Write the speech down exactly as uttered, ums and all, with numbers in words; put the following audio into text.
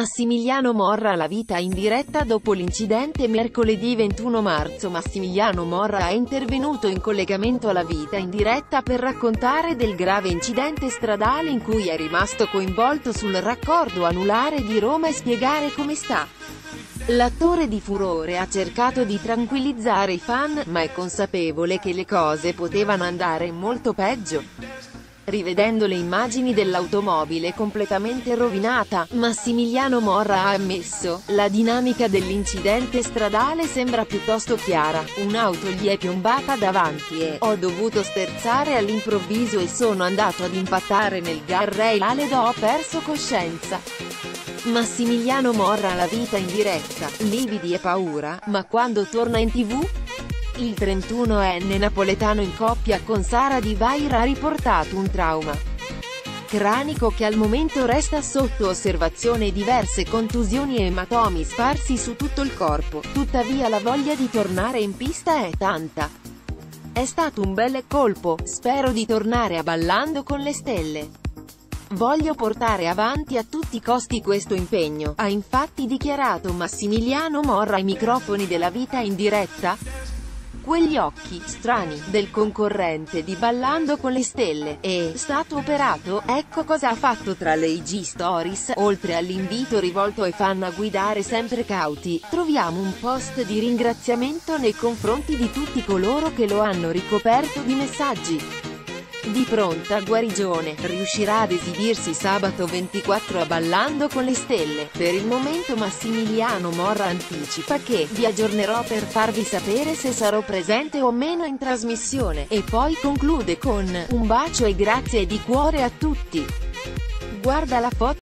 Massimiliano Morra alla vita in diretta dopo l'incidente. Mercoledì ventuno marzo Massimiliano Morra è intervenuto in collegamento alla vita in diretta per raccontare del grave incidente stradale in cui è rimasto coinvolto sul raccordo anulare di Roma e spiegare come sta. L'attore di furore ha cercato di tranquillizzare i fan, ma è consapevole che le cose potevano andare molto peggio. Rivedendo le immagini dell'automobile completamente rovinata, Massimiliano Morra ha ammesso: la dinamica dell'incidente stradale sembra piuttosto chiara, un'auto gli è piombata davanti e ho dovuto sterzare all'improvviso e sono andato ad impattare nel guardrail ed ho perso coscienza. Massimiliano Morra alla vita in diretta, lividi e paura, ma quando torna in tv? Il trentunoenne napoletano in coppia con Sara Di Vaira ha riportato un trauma cranico che al momento resta sotto osservazione e diverse contusioni e ematomi sparsi su tutto il corpo, tuttavia la voglia di tornare in pista è tanta. È stato un bel colpo, spero di tornare a Ballando con le stelle. Voglio portare avanti a tutti i costi questo impegno, ha infatti dichiarato Massimiliano Morra ai microfoni della vita in diretta. Quegli occhi strani del concorrente di Ballando con le stelle è stato operato, ecco cosa ha fatto. Tra le I G Stories, oltre all'invito rivolto ai fan a guidare sempre cauti, troviamo un post di ringraziamento nei confronti di tutti coloro che lo hanno ricoperto di messaggi di pronta guarigione. Riuscirà ad esibirsi sabato ventiquattro a Ballando con le stelle. Per il momento Massimiliano Morra anticipa che vi aggiornerò per farvi sapere se sarò presente o meno in trasmissione, e poi conclude con un bacio e grazie di cuore a tutti. Guarda la foto